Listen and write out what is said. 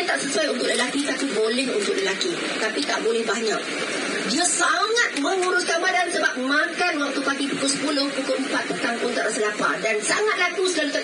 tak sesuai untuk lelaki, tapi boleh untuk lelaki. Tapi tak boleh banyak. Dia sangat menguruskan badan sebab makan waktu pagi pukul 10, pukul 4 petang pun tak rasa lapar. Dan sangat laku selalu tak